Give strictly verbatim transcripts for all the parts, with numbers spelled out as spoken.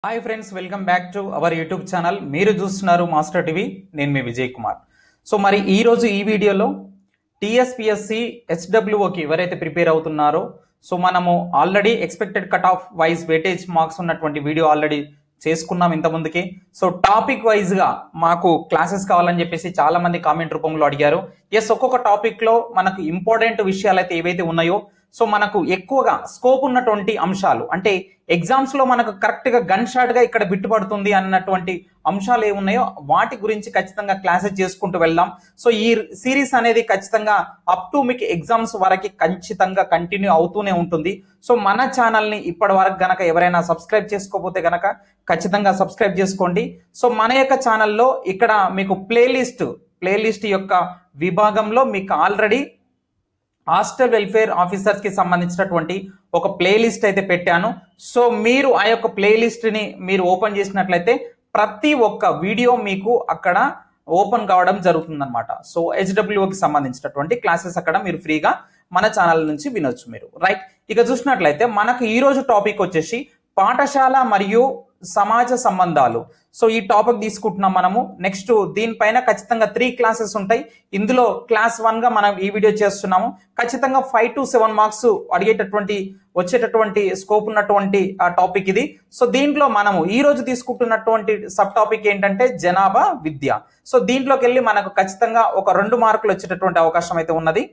Hi friends, welcome back to our YouTube channel. మీరు చూస్తున్నారు master TV. నేను మీ Vijay Kumar. So మరి ఈరోజు ఈ వీడియోలో టీఎస్పీఎస్సి హెచ్డబ్ల్యూఓకి ఎవరైతే ప్రిపేర్ అవుతున్నారో, సో మనము already expected cut off wise weightage marks ఉన్నటువంటి వీడియో ఆల్రెడీ చేసుకున్నాం ఇంత ముందుకి. సో టాపిక్ వైజ్గా మాకు క్లాసెస్ కావాలని చెప్పేసి చాలా మంది కామెంట్ రూపంలో అడిగారు. ఎస్, ఒక్కొక్క టాపిక్లో మనకు ఇంపార్టెంట్ విషయాలు అయితే ఏవైతే ఉన్నాయో, సో మనకు ఎక్కువగా స్కోప్ ఉన్నటువంటి అంశాలు, అంటే ఎగ్జామ్స్ లో మనకు కరెక్ట్ గా గన్ షాట్ గా ఇక్కడ బిట్టుపడుతుంది అన్నటువంటి అంశాలు ఏమున్నాయో వాటి గురించి ఖచ్చితంగా క్లాసెస్ చేసుకుంటూ వెళ్దాం. సో ఈ సిరీస్ అనేది ఖచ్చితంగా అప్ టు మీకు ఎగ్జామ్స్ వరకు ఖచ్చితంగా కంటిన్యూ అవుతూనే ఉంటుంది. సో మన ఛానల్ ని ఇప్పటి వరకు గనక ఎవరైనా సబ్స్క్రైబ్ చేసుకోకపోతే గనక ఖచ్చితంగా సబ్స్క్రైబ్ చేసుకోండి. సో మన యొక్క ఛానల్లో ఇక్కడ మీకు ప్లేలిస్ట్ ప్లేలిస్ట్ యొక్క విభాగంలో మీకు ఆల్రెడీ హాస్టల్ వెల్ఫేర్ ఆఫీసర్స్ కి సంబంధించినటువంటి ఒక ప్లేలిస్ట్ అయితే పెట్టాను. సో మీరు ఆ యొక్క ప్లేలిస్ట్ ని మీరు ఓపెన్ చేసినట్లయితే ప్రతి ఒక్క వీడియో మీకు అక్కడ ఓపెన్ కావడం జరుగుతుంది అనమాట. సో హెచ్డబ్ల్యూకి సంబంధించినటువంటి క్లాసెస్ అక్కడ మీరు ఫ్రీగా మన ఛానల్ నుంచి వినొచ్చు మీరు, రైట్. ఇక చూసినట్లయితే మనకు ఈ రోజు టాపిక్ వచ్చేసి పాఠశాల మరియు సమాజ సంబంధాలు. సో ఈ టాపిక్ తీసుకుంటున్నాం మనము. నెక్స్ట్ దీనిపైన ఖచ్చితంగా త్రీ క్లాసెస్ ఉంటాయి. ఇందులో క్లాస్ వన్ గా మనం ఈ వీడియో చేస్తున్నాము. ఖచ్చితంగా ఫైవ్ టు సెవెన్ మార్క్స్ అడిగేటటువంటి వచ్చేటటువంటి స్కోప్ ఉన్నటువంటి ఆ టాపిక్ ఇది. సో దీంట్లో మనము ఈ రోజు తీసుకుంటున్నటువంటి సబ్ టాపిక్ ఏంటంటే జనాభా విద్య. సో దీంట్లోకి వెళ్ళి మనకు ఖచ్చితంగా ఒక రెండు మార్కులు వచ్చేటటువంటి అవకాశం అయితే ఉన్నది,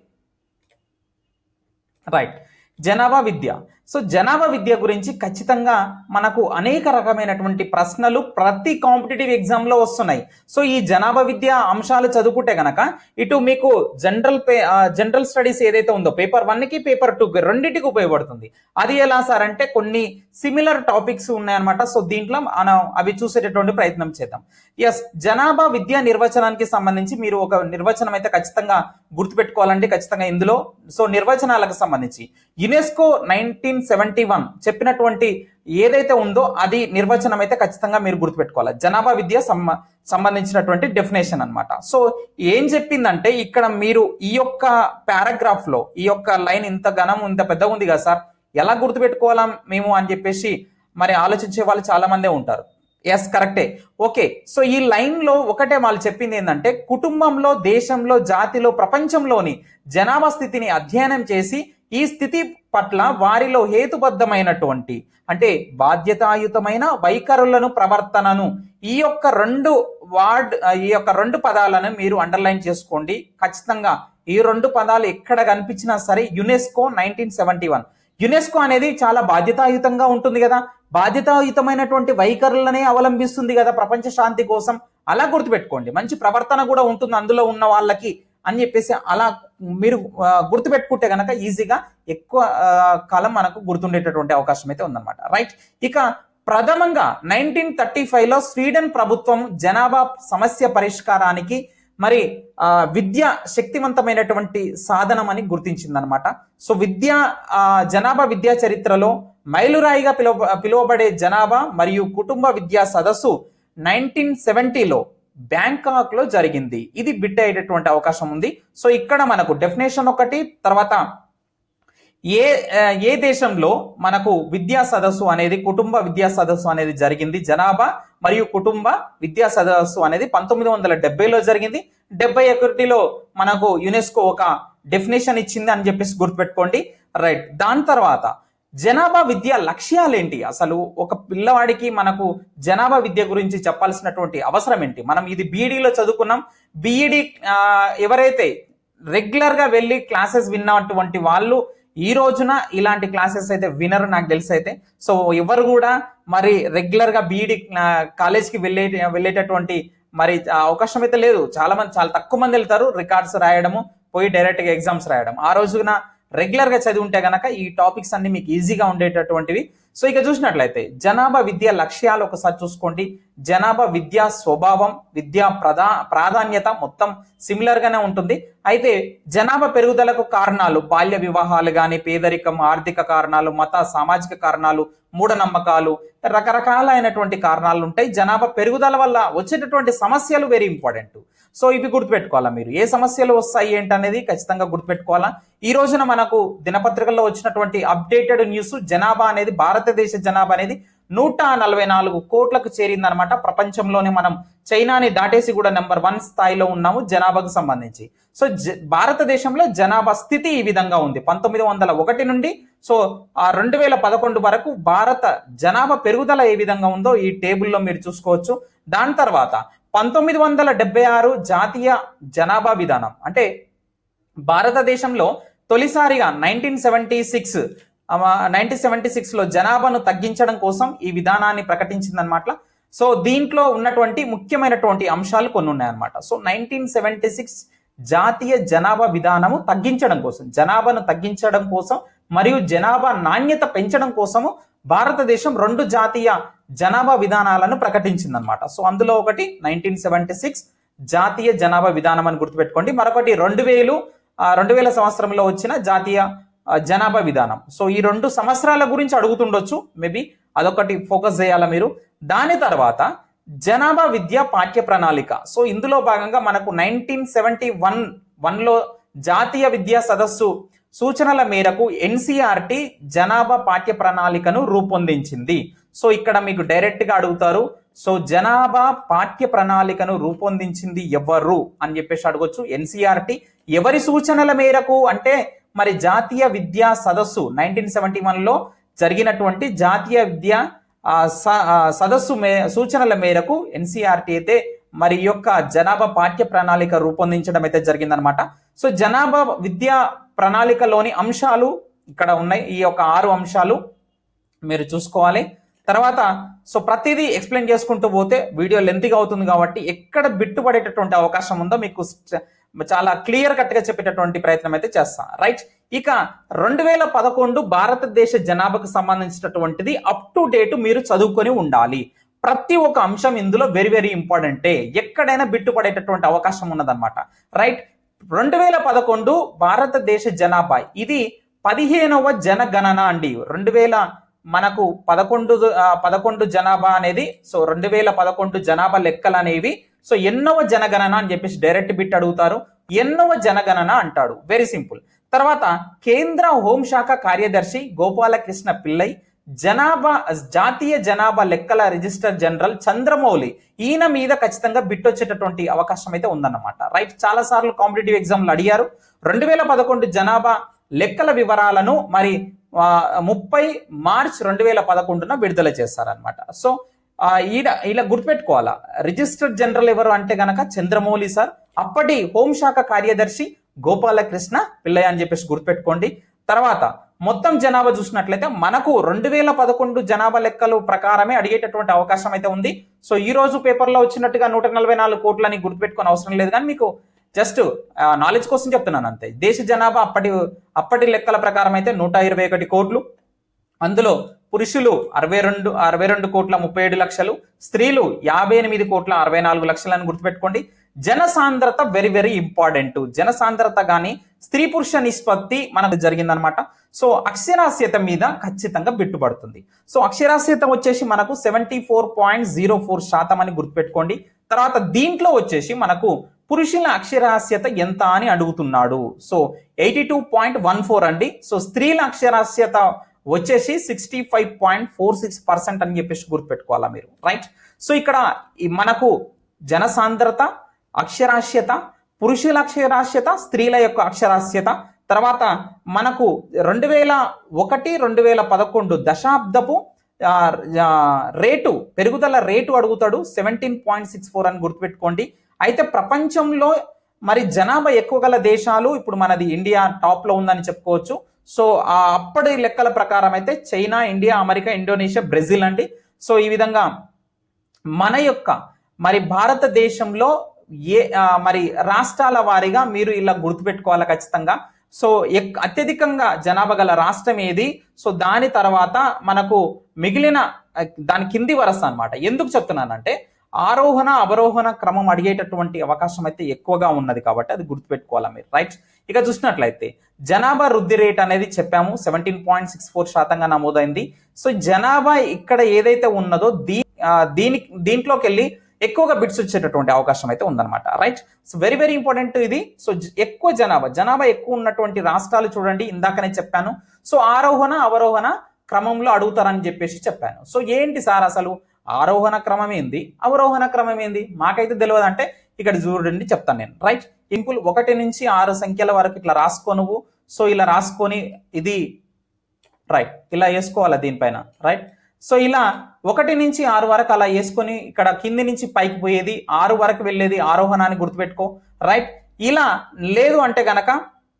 రైట్. జనాభా విద్య. సో జనాభా విద్య గురించి ఖచ్చితంగా మనకు అనేక రకమైనటువంటి ప్రశ్నలు ప్రతి కాంపిటేటివ్ ఎగ్జామ్ లో వస్తున్నాయి. సో ఈ జనాభా విద్య అంశాలు చదువుకుంటే గనక ఇటు మీకు జనరల్ పే జనరల్ స్టడీస్ ఏదైతే ఉందో పేపర్ వన్ కి పేపర్ టూ కి రెండింటికి ఉపయోగపడుతుంది. అది ఎలా సార్ అంటే కొన్ని సిమిలర్ టాపిక్స్ ఉన్నాయన్నమాట. సో దీంట్లో మనం అవి చూసేటటువంటి ప్రయత్నం చేద్దాం. ఎస్, జనాభా విద్య నిర్వచనానికి సంబంధించి మీరు ఒక నిర్వచనం అయితే ఖచ్చితంగా గుర్తుపెట్టుకోవాలంటే ఖచ్చితంగా ఇందులో సో నిర్వచనాలకు సంబంధించి యునెస్కో నైన్టీన్ సెవెంటీ వన్ చెప్పినటువంటి ఏదైతే ఉందో అది నిర్వచనం అయితే ఖచ్చితంగా మీరు గుర్తుపెట్టుకోవాలి. జనాభా విద్య సంబంధించినటువంటి డెఫినేషన్ అన్నమాట. సో ఏం చెప్పిందంటే ఇక్కడ మీరు ఈ యొక్క పారాగ్రాఫ్ లో ఈ యొక్క లైన్ ఇంత ఘనం ఇంత పెద్దగా ఉంది కదా సార్, ఎలా గుర్తుపెట్టుకోవాలా మేము అని చెప్పేసి మరి ఆలోచించే వాళ్ళు చాలా మందే ఉంటారు. ఎస్, కరెక్టే. ఓకే, సో ఈ లైన్ లో ఒకటే వాళ్ళు చెప్పింది ఏంటంటే కుటుంబంలో, దేశంలో, జాతిలో, ప్రపంచంలోని జనాభా స్థితిని అధ్యయనం చేసి ఈ స్థితి పట్ల వారిలో హేతుబద్ధమైనటువంటి అంటే బాధ్యతాయుతమైన వైఖరులను, ప్రవర్తనను, ఈ యొక్క రెండు వార్డ్ ఈ యొక్క రెండు పదాలను మీరు అండర్లైన్ చేసుకోండి. ఖచ్చితంగా ఈ రెండు పదాలు ఎక్కడ కనిపించినా సరే UNESCO nineteen seventy one UNESCO అనేది చాలా బాధ్యతాయుతంగా ఉంటుంది కదా, బాధ్యతాయుతమైనటువంటి వైఖరులనే అవలంబిస్తుంది కదా ప్రపంచ శాంతి కోసం. అలా గుర్తుపెట్టుకోండి. మంచి ప్రవర్తన కూడా ఉంటుంది అందులో ఉన్న వాళ్ళకి అని చెప్పేసి అలా మీరు గుర్తుపెట్టుకుంటే కనుక ఈజీగా ఎక్కువ కాలం మనకు గుర్తుండేటటువంటి అవకాశం అయితే ఉందన్నమాట, రైట్. ఇక ప్రథమంగా నైన్టీన్ థర్టీ ఫైవ్ లో స్వీడన్ ప్రభుత్వం జనాభా సమస్య పరిష్కారానికి మరి ఆ విద్య శక్తివంతమైనటువంటి సాధనం అని గుర్తించిందనమాట. సో విద్య ఆ జనాభా విద్యా చరిత్రలో మైలురాయిగా పిలువ పిలువబడే జనాభా మరియు కుటుంబ విద్యా సదస్సు నైన్టీన్ సెవెంటీలో బ్యాంకాక్ లో జరిగింది. ఇది బిట్ అయ్యేటటువంటి అవకాశం ఉంది. సో ఇక్కడ మనకు డెఫినేషన్ ఒకటి, తర్వాత ఏ ఏ దేశంలో మనకు విద్యా సదస్సు అనేది కుటుంబ విద్యా సదస్సు అనేది జరిగింది. జనాభా మరియు కుటుంబ విద్యా సదస్సు అనేది పంతొమ్మిది వందల డెబ్బైలో జరిగింది. డెబ్బై ఒకటిలో మనకు యునెస్కో ఒక డెఫినేషన్ ఇచ్చింది అని చెప్పేసి గుర్తుపెట్టుకోండి, రైట్. దాని తర్వాత జనాభా విద్య లక్ష్యాలు ఏంటి, అసలు ఒక పిల్లవాడికి మనకు జనాభా విద్య గురించి చెప్పాల్సినటువంటి అవసరం ఏంటి. మనం ఇది బీఈడీలో చదువుకున్నాం. బీఈడీ ఎవరైతే రెగ్యులర్ గా వెళ్ళి క్లాసెస్ విన్నటువంటి వాళ్ళు ఈ రోజున ఇలాంటి క్లాసెస్ అయితే వినరు నాకు తెలిసి అయితే. సో ఎవరు కూడా మరి రెగ్యులర్ గా బీఈడీ కాలేజ్కి వెళ్ళే వెళ్ళేటటువంటి మరి అవకాశం అయితే లేదు. చాలా మంది చాలా తక్కువ మంది వెళ్తారు, రికార్డ్స్ రాయడము, పోయి డైరెక్ట్ గా ఎగ్జామ్స్ రాయడం. ఆ రోజున రెగ్యులర్ గా చదివి ఉంటే గనక ఈ టాపిక్స్ అన్ని మీకు ఈజీగా ఉండేటటువంటివి. సో ఇక చూసినట్లయితే జనాభా విద్య లక్ష్యాలు ఒకసారి చూసుకోండి. జనాభా విద్యా స్వభావం, విద్యా ప్రధా ప్రాధాన్యత మొత్తం సిమిలర్ గానే ఉంటుంది. అయితే జనాభా పెరుగుదలకు కారణాలు బాల్య వివాహాలు కానీ, పేదరికం, ఆర్థిక కారణాలు, మత సామాజిక కారణాలు, మూఢనమ్మకాలు, రకరకాలైనటువంటి కారణాలు ఉంటాయి. జనాభా పెరుగుదల వల్ల వచ్చేటటువంటి సమస్యలు వెరీ ఇంపార్టెంట్. సో ఇవి గుర్తుపెట్టుకోవాలా మీరు, ఏ సమస్యలు వస్తాయి ఏంటనేది ఖచ్చితంగా గుర్తుపెట్టుకోవాలా. ఈ రోజున మనకు దినపత్రికల్లో వచ్చినటువంటి అప్డేటెడ్ న్యూస్ జనాభా అనేది భారతదేశ జనాభా అనేది నూట నలభై నాలుగు కోట్లకు చేరిందనమాట. ప్రపంచంలోనే మనం చైనాని దాటేసి కూడా నెంబర్ వన్ స్థాయిలో ఉన్నాము జనాభాకు సంబంధించి. సో భారతదేశంలో జనాభా స్థితి ఈ విధంగా ఉంది. పంతొమ్మిది వందల ఒకటి నుండి సో ఆ రెండు వేల పదకొండు వరకు భారత జనాభా పెరుగుదల ఏ విధంగా ఉందో ఈ టేబుల్లో మీరు చూసుకోవచ్చు. దాని తర్వాత పంతొమ్మిది వందల డెబ్బై ఆరు జాతీయ జనాభా విధానం అంటే భారతదేశంలో తొలిసారిగా nineteen seventy six nineteen seventy six లో జనాభాను తగ్గించడం కోసం ఈ విధానాన్ని ప్రకటించిందనమాట. సో దీంట్లో ఉన్నటువంటి ముఖ్యమైనటువంటి అంశాలు కొన్ని ఉన్నాయన్నమాట. సో నైన్టీన్ సెవెంటీ సిక్స్ జాతీయ జనాభా విధానము తగ్గించడం కోసం, జనాభాను తగ్గించడం కోసం మరియు జనాభా నాణ్యత పెంచడం కోసము భారతదేశం రెండు జాతీయ జనాభా విధానాలను ప్రకటించిందనమాట. సో అందులో ఒకటి నైన్టీన్ సెవెంటీ సిక్స్ జాతీయ జనాభా విధానం అని గుర్తుపెట్టుకోండి. మరొకటి రెండు వేలు రెండు వేల సంవత్సరంలో వచ్చిన జాతీయ జనాభా విధానం. సో ఈ రెండు సంవత్సరాల గురించి అడుగుతుండొచ్చు, మేబీ అదొకటి ఫోకస్ చేయాలా మీరు. దాని తర్వాత జనాభా విద్య పాఠ్య ప్రణాళిక. సో ఇందులో భాగంగా మనకు నైన్టీన్ సెవెంటీ వన్ వన్ లో జాతీయ విద్యా సదస్సు సూచనల మేరకు ఎన్సీఆర్టీ జనాభా పాఠ్య ప్రణాళికను రూపొందించింది. సో ఇక్కడ మీకు డైరెక్ట్ గా అడుగుతారు, సో జనాభా పాఠ్య ప్రణాళికను రూపొందించింది ఎవరు అని చెప్పేసి అడగొచ్చు. ఎన్సీఆర్టీ ఎవరి సూచనల మేరకు అంటే మరి జాతీయ విద్యా సదస్సు నైన్టీన్ సెవెంటీ వన్ లో జరిగినటువంటి జాతీయ విద్యా సదస్సు మే సూచనల మేరకు ఎన్సీఆర్టీ అయితే మరి యొక్క జనాభా పాఠ్య ప్రణాళిక రూపొందించడం అయితే జరిగిందనమాట. సో జనాభా విద్యా ప్రణాళికలోని అంశాలు ఇక్కడ ఉన్నాయి. ఈ యొక్క ఆరు అంశాలు మీరు చూసుకోవాలి. తర్వాత సో ప్రతిదీ ఎక్స్ప్లెయిన్ చేసుకుంటూ పోతే వీడియో లెంతీగా అవుతుంది కాబట్టి ఎక్కడ బిట్టుపడేటటువంటి అవకాశం ఉందో మీకు చాలా క్లియర్ కట్ గా చెప్పేటటువంటి ప్రయత్నం అయితే చేస్తా. రైట్, ఇక రెండు వేల పదకొండు భారతదేశ జనాభాకు సంబంధించినటువంటిది అప్ టు డేట్ మీరు చదువుకొని ఉండాలి. ప్రతి ఒక్క అంశం ఇందులో వెరీ వెరీ ఇంపార్టెంటే, ఎక్కడైనా బిట్టుపడేటటువంటి అవకాశం ఉన్నదన్నమాట. రైట్, రెండు వేల పదకొండు భారతదేశ జనాభా ఇది పదిహేనవ జనగణన అండి. రెండు వేల మనకు పదకొండు పదకొండు జనాభా అనేది సో రెండు వేల పదకొండు జనాభా లెక్కలు అనేవి సో ఎన్నవ జనగణన అని చెప్పేసి డైరెక్ట్ బిట్ అడుగుతారు. ఎన్నవ జనగణన అంటాడు, వెరీ సింపుల్. తర్వాత కేంద్ర హోంశాఖ కార్యదర్శి గోపాలకృష్ణ పిల్లై జనాభా జాతీయ జనాభా లెక్కల రిజిస్టర్ జనరల్ చంద్రమౌళి ఈయన మీద ఖచ్చితంగా బిట్ వచ్చేటటువంటి అవకాశం అయితే ఉందన్నమాట. రైట్, చాలా సార్లు కాంపిటేటివ్ ఎగ్జామ్లు అడిగారు. రెండు వేల పదకొండు జనాభా లెక్కల వివరాలను మరి ముప్పై మార్చ్ రెండు వేల పదకొండున విడుదల చేస్తారనమాట. సో ఈడ ఇలా గుర్తుపెట్టుకోవాలా, రిజిస్టర్ జనరల్ ఎవరు అంటే గనక చంద్రమౌళి సార్, అప్పటి హోంశాఖ కార్యదర్శి గోపాలకృష్ణ పిల్లయ్య అని చెప్పేసి గుర్తుపెట్టుకోండి. తర్వాత మొత్తం జనాభా చూసినట్లయితే మనకు రెండు వేల పదకొండు జనాభా లెక్కలు ప్రకారమే అడిగేటటువంటి అవకాశం అయితే ఉంది. సో ఈ రోజు పేపర్లో వచ్చినట్టుగా నూట నలభై నాలుగు కోట్లని గుర్తుపెట్టుకోని అవసరం లేదు, కానీ మీకు జస్ట్ నాలెడ్జ్ కోసం చెప్తున్నాను అంతే. దేశ జనాభా అప్పటి అప్పటి లెక్కల ప్రకారం అయితే నూట ఇరవై ఒకటి కోట్లు, అందులో పురుషులు అరవై రెండు అరవై రెండు కోట్ల ముప్పై ఏడు లక్షలు, స్త్రీలు యాభై ఎనిమిది కోట్ల అరవై నాలుగు లక్షలని గుర్తుపెట్టుకోండి. జనసాంద్రత వెరీ వెరీ ఇంపార్టెంట్. జనసాంద్రత కానీ స్త్రీ పురుష నిష్పత్తి మనకు జరిగిందనమాట. సో అక్షరాస్యత మీద ఖచ్చితంగా బిట్టుపడుతుంది. సో అక్షరాస్యత వచ్చేసి మనకు seventy four point zero four శాతం అని గుర్తుపెట్టుకోండి. తర్వాత దీంట్లో వచ్చేసి మనకు పురుషుల అక్షరాస్యత ఎంత అని అడుగుతున్నాడు. So eighty two point one four అండి. సో స్త్రీల అక్షరాస్యత వచ్చేసి sixty five point four six percent అని చెప్పేసి గుర్తుపెట్టుకోవాలా మీరు. రైట్, సో ఇక్కడ మనకు జనసాంద్రత, అక్షరాస్యత, పురుషుల అక్షరాస్యత, స్త్రీల యొక్క అక్షరాస్యత, తర్వాత మనకు రెండు వేల ఒకటి రెండు వేల పదకొండు దశాబ్దపు రేటు పెరుగుదల రేటు అడుగుతాడు, సెవెంటీన్ పాయింట్ సిక్స్ ఫోర్ అని గుర్తుపెట్టుకోండి. అయితే ప్రపంచంలో మరి జనాభా ఎక్కువ గల దేశాలు ఇప్పుడు మనది ఇండియా టాప్ లో ఉందని చెప్పుకోవచ్చు. సో ఆ అప్పటి లెక్కల ప్రకారం అయితే China, India, America, Indonesia, Brazil అండి. సో ఈ విధంగా మన యొక్క మరి భారతదేశంలో ఏ మరి రాష్ట్రాల వారీగా మీరు ఇలా గుర్తుపెట్టుకోవాలి ఖచ్చితంగా. సో అత్యధికంగా జనాభా గల రాష్ట్రం ఏది, సో దాని తర్వాత మనకు మిగిలిన దాని కింది వరస అనమాట. ఎందుకు చెప్తున్నానంటే ఆరోహణ అవరోహణ క్రమం అడిగేటటువంటి అవకాశం అయితే ఎక్కువగా ఉన్నది కాబట్టి అది గుర్తుపెట్టుకోవాలా మీరు. రైట్, ఇక చూసినట్లయితే జనాభా వృద్ధి రేట్ అనేది చెప్పాము, సెవెంటీన్ పాయింట్ సిక్స్ ఫోర్ శాతంగా నమోదైంది. సో జనాభా ఇక్కడ ఏదైతే ఉన్నదో దీ దీని దీంట్లోకి వెళ్ళి ఎక్కువగా బిట్స్ వచ్చేటటువంటి అవకాశం అయితే ఉందన్నమాట. Right, so very very important ఇది. సో ఎక్కువ జనాభా జనాభా ఎక్కువ ఉన్నటువంటి రాష్ట్రాలు చూడండి, ఇందాకనే చెప్పాను. సో ఆరోహణ అవరోహణ క్రమంలో అడుగుతారని చెప్పేసి చెప్పాను. సో ఏంటి సార్ అసలు ఆరోహణ క్రమం ఏంది, అవరోహణ క్రమం ఏంది, మాకైతే తెలియదు అంటే ఇక్కడ చూడండి చెప్తాను నేను. రైట్, సింపుల్, ఒకటి నుంచి ఆరు సంఖ్యల వరకు ఇట్లా రాసుకో నువ్వు. సో ఇలా రాసుకొని ఇది రైట్ ఇలా వేసుకోవాలి దీనిపైన. రైట్, సో ఇలా ఒకటి నుంచి ఆరు వరకు అలా వేసుకొని ఇక్కడ కింది నుంచి పైకి పోయేది ఆరు వరకు వెళ్ళేది ఆరోహణాన్ని గుర్తుపెట్టుకో. రైట్, ఇలా లేదు అంటే గనక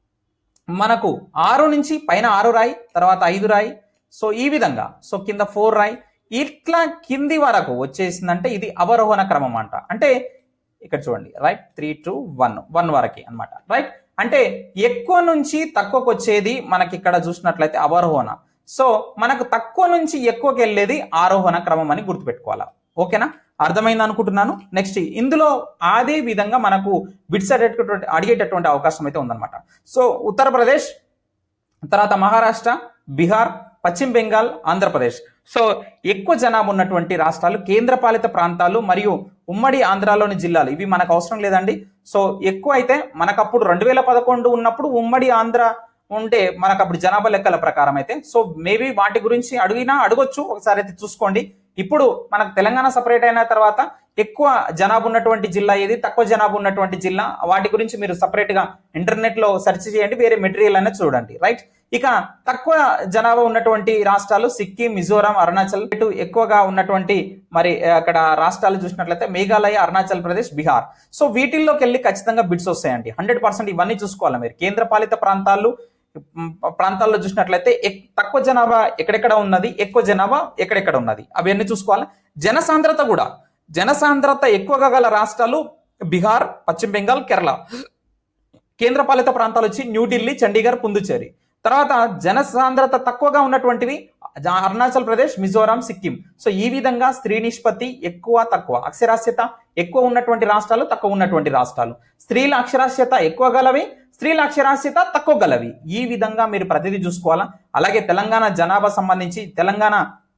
మనకు ఆరు నుంచి పైన ఆరు రాయి, తర్వాత ఐదు రాయి, సో ఈ విధంగా, సో కింద ఫోర్ రాయి, ఇట్లా కింది వరకు వచ్చేసిందంటే ఇది అవరోహణ క్రమం అంట. అంటే ఇక్కడ చూడండి, right, three two one one వరకి అనమాట. రైట్, అంటే ఎక్కువ నుంచి తక్కువకు వచ్చేది మనకి ఇక్కడ చూసినట్లయితే అవరోహణ. సో మనకు తక్కువ నుంచి ఎక్కువకి వెళ్ళేది ఆరోహణ క్రమం అని గుర్తుపెట్టుకోవాలా. ఓకేనా, అర్థమైంది అనుకుంటున్నాను. నెక్స్ట్ ఇందులో అదే విధంగా మనకు బిట్స్ అడిగేటటువంటి అడిగేటటువంటి అవకాశం అయితే ఉందన్నమాట. సో ఉత్తరప్రదేశ్, తర్వాత మహారాష్ట్ర, బీహార్, పశ్చిమ బెంగాల్, ఆంధ్రప్రదేశ్. సో ఎక్కువ జనాభా ఉన్నటువంటి రాష్ట్రాలు, కేంద్రపాలిత ప్రాంతాలు మరియు ఉమ్మడి ఆంధ్రాలోని జిల్లాలు, ఇవి మనకు అవసరం లేదండి. సో ఎక్కువ అయితే మనకు అప్పుడు రెండు వేల పదకొండు ఉన్నప్పుడు ఉమ్మడి ఆంధ్ర ఉంటే మనకు అప్పుడు జనాభా లెక్కల ప్రకారం అయితే సో మేబీ వాటి గురించి అడిగినా అడగొచ్చు, ఒకసారి అయితే చూసుకోండి. ఇప్పుడు మనకు తెలంగాణ సపరేట్ అయిన తర్వాత ఎక్కువ జనాభా ఉన్నటువంటి జిల్లా ఏది, తక్కువ జనాభా ఉన్నటువంటి జిల్లా, వాటి గురించి మీరు సపరేట్ గా ఇంటర్నెట్ లో సెర్చ్ చేయండి, వేరే మెటీరియల్ అనేది చూడండి. రైట్, ఇక తక్కువ జనాభా ఉన్నటువంటి రాష్ట్రాలు సిక్కిం, మిజోరాం, అరుణాచల్. ఇటు ఎక్కువగా ఉన్నటువంటి మరి అక్కడ రాష్ట్రాలు చూసినట్లయితే మేఘాలయ, అరుణాచల్ ప్రదేశ్, బీహార్. సో వీటిల్లోకి వెళ్ళి ఖచ్చితంగా బిట్స్ వస్తాయండి, హండ్రెడ్ పర్సెంట్ ఇవన్నీ చూసుకోవాలి మీరు. కేంద్రపాలిత ప్రాంతాలు ప్రాంతాల్లో చూసినట్లయితే తక్కువ జనాభా ఎక్కడెక్కడ ఉన్నది, ఎక్కువ జనాభా ఎక్కడెక్కడ ఉన్నది, అవన్నీ చూసుకోవాలి. జనసాంద్రత కూడా, జనసాంద్రత ఎక్కువగా గల రాష్ట్రాలు బీహార్, పశ్చిమ బెంగాల్, కేరళ. కేంద్రపాలిత ప్రాంతాలు వచ్చి న్యూఢిల్లీ, చండీగఢ్, పుదుచ్చేరి. తర్వాత జనసాంద్రత తక్కువగా ఉన్నటువంటివి అరుణాచల్ ప్రదేశ్, మిజోరాం, సిక్కిం. సో ఈ విధంగా స్త్రీ నిష్పత్తి ఎక్కువ తక్కువ, అక్షరాస్యత ఎక్కువ ఉన్నటువంటి రాష్ట్రాలు, తక్కువ ఉన్నటువంటి రాష్ట్రాలు, స్త్రీల అక్షరాస్యత ఎక్కువ గలవి, స్త్రీల అక్షరాస్యత తక్కువ గలవి, ఈ విధంగా మీరు ప్రతిదీ చూసుకోవాలా. అలాగే తెలంగాణ జనాభా సంబంధించి తెలంగాణ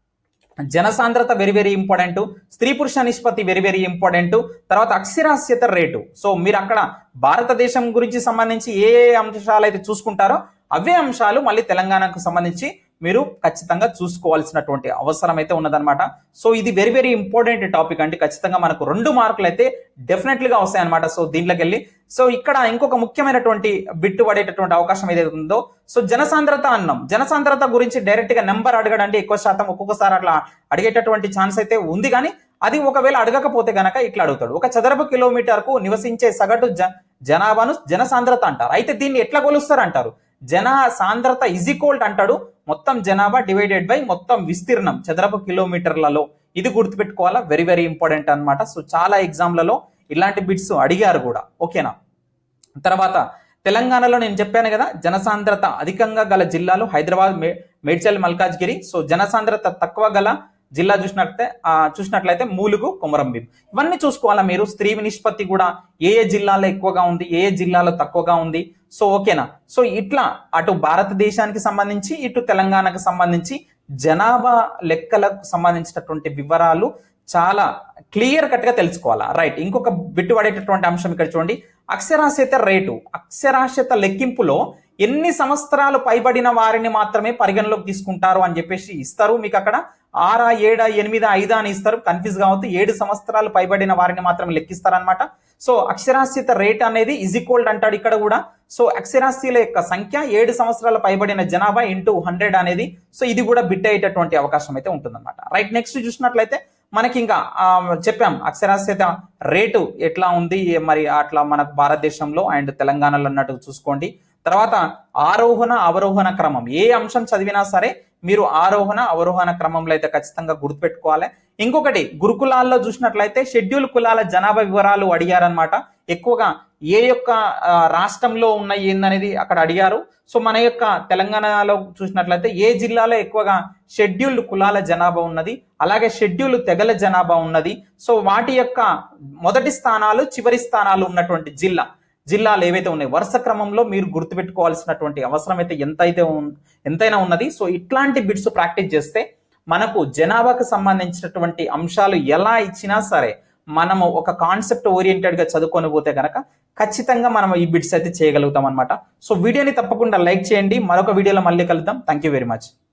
జనసాంద్రత వెరీ వెరీ ఇంపార్టెంట్, స్త్రీ పురుష నిష్పత్తి వెరీ వెరీ ఇంపార్టెంట్, తర్వాత అక్షరాస్యత రేటు. సో మీరు అక్కడ భారతదేశం గురించి సంబంధించి ఏ ఏ అంశాలు అయితే చూసుకుంటారో అవే అంశాలు మళ్ళీ తెలంగాణకు సంబంధించి మీరు ఖచ్చితంగా చూసుకోవాల్సినటువంటి అవసరం అయితే ఉన్నదన్నమాట. సో ఇది వెరీ వెరీ ఇంపార్టెంట్ టాపిక్ అండి, ఖచ్చితంగా మనకు రెండు మార్కులు అయితే డెఫినెట్లీగా వస్తాయి అనమాట. సో దీంట్లోకి వెళ్ళి సో ఇక్కడ ఇంకొక ముఖ్యమైనటువంటి బిట్టు పడేటటువంటి అవకాశం ఏదైతే ఉందో, సో జనసాంద్రత అన్నాం. జనసాంద్రత గురించి డైరెక్ట్ గా నెంబర్ అడగడండి ఎక్కువ శాతం ఒక్కొక్కసారి అట్లా అడిగేటటువంటి ఛాన్స్ అయితే ఉంది, కానీ అది ఒకవేళ అడగకపోతే గనక ఇట్లా అడుగుతాడు. ఒక చదరపు కిలోమీటర్ కు నివసించే సగటు జనాభాను జనసాంద్రత అంటారు. అయితే దీన్ని ఎట్లా కొలుస్తారు అంటారు, జన సాంద్రత ఈజ్ ఈక్వల్ అంటాడు మొత్తం జనాభా డివైడెడ్ బై మొత్తం విస్తీర్ణం చదరపు కిలోమీటర్లలో. ఇది గుర్తుపెట్టుకోవాలా, వెరీ వెరీ ఇంపార్టెంట్ అన్నమాట. సో చాలా ఎగ్జామ్లలో ఇలాంటి బిట్స్ అడిగారు కూడా. ఓకేనా, తర్వాత తెలంగాణలో నేను చెప్పాను కదా జనసాంద్రత అధికంగా గల జిల్లాలు హైదరాబాద్, మేడ్చల్, మల్కాజ్గిరి. సో జనసాంద్రత తక్కువ గల జిల్లా చూసినట్లయితే చూసినట్లయితే మూలుగు, కొమరంభీం. ఇవన్నీ చూసుకోవాలా మీరు. స్త్రీ నిష్పత్తి కూడా ఏ ఏ జిల్లాలో ఎక్కువగా ఉంది, ఏ ఏ జిల్లాలో తక్కువగా ఉంది. సో ఓకేనా, సో ఇట్లా అటు భారతదేశానికి సంబంధించి ఇటు తెలంగాణకు సంబంధించి జనాభా లెక్కలకు సంబంధించినటువంటి వివరాలు చాలా క్లియర్ కట్ గా తెలుసుకోవాలా. రైట్, ఇంకొక బిట్టు పడేటటువంటి అంశం ఇక్కడ చూడండి, అక్షరాస్యత రేటు. అక్షరాస్యత లెక్కింపులో ఎన్ని సంవత్సరాలు పైబడిన వారిని మాత్రమే పరిగణలోకి తీసుకుంటారు అని చెప్పేసి ఇస్తారు మీకు అక్కడ. ఆరా, ఏడా, ఎనిమిదా, ఐదా అని ఇస్తారు, కన్ఫ్యూజ్ కావద్దు. ఏడు సంవత్సరాలు పైబడిన వారిని మాత్రమే లెక్కిస్తారనమాట. సో అక్షరాస్యత రేట్ అనేది ఈజ్ ఈక్వల్ అంటాడు ఇక్కడ కూడా. సో అక్షరాస్యుల యొక్క సంఖ్య ఏడు సంవత్సరాల పైబడిన జనాభా ఇంటూ హండ్రెడ్ అనేది. సో ఇది కూడా బిట్ అయ్యేటటువంటి అవకాశం అయితే ఉంటుందన్నమాట. రైట్, నెక్స్ట్ చూసినట్లయితే మనకి ఇంకా చెప్పాం అక్షరాస్యత రేటు ఎట్లా ఉంది మరి అట్లా మనకు భారతదేశంలో అండ్ తెలంగాణలో అన్నట్టు చూసుకోండి. తర్వాత ఆరోహణ అవరోహణ క్రమం, ఏ అంశం చదివినా సరే మీరు ఆరోహణ అవరోహణ క్రమంలో అయితే ఖచ్చితంగా గుర్తుపెట్టుకోవాలి. ఇంకొకటి గురుకులాల్లో చూసినట్లయితే షెడ్యూల్ కులాల జనాభా వివరాలు అడిగారనమాట. ఎక్కువగా ఏ యొక్క రాష్ట్రంలో ఉన్నాయి ఏందనేది అక్కడ అడిగారు. సో మన యొక్క తెలంగాణలో చూసినట్లయితే ఏ జిల్లాలో ఎక్కువగా షెడ్యూల్డ్ కులాల జనాభా ఉన్నది, అలాగే షెడ్యూల్ తెగల జనాభా ఉన్నది. సో వాటి యొక్క మొదటి స్థానాలు చివరి స్థానాలు ఉన్నటువంటి జిల్లా జిల్లాలు ఏవైతే ఉన్నాయి వరుస క్రమంలో మీరు గుర్తుపెట్టుకోవాల్సినటువంటి అవసరం అయితే ఎంతైతే ఎంతైనా ఉన్నది. సో ఇట్లాంటి బిట్స్ ప్రాక్టీస్ చేస్తే మనకు జనాభాకు సంబంధించినటువంటి అంశాలు ఎలా ఇచ్చినా సరే మనము ఒక కాన్సెప్ట్ ఓరియంటెడ్ గా చదువుకొని పోతే కనుక ఖచ్చితంగా మనం ఈ బిట్స్ అయితే చేయగలుగుతాం అనమాట. సో వీడియోని తప్పకుండా లైక్ చేయండి. మరొక వీడియోలో మళ్ళీ కలుద్దాం. Thank you very much.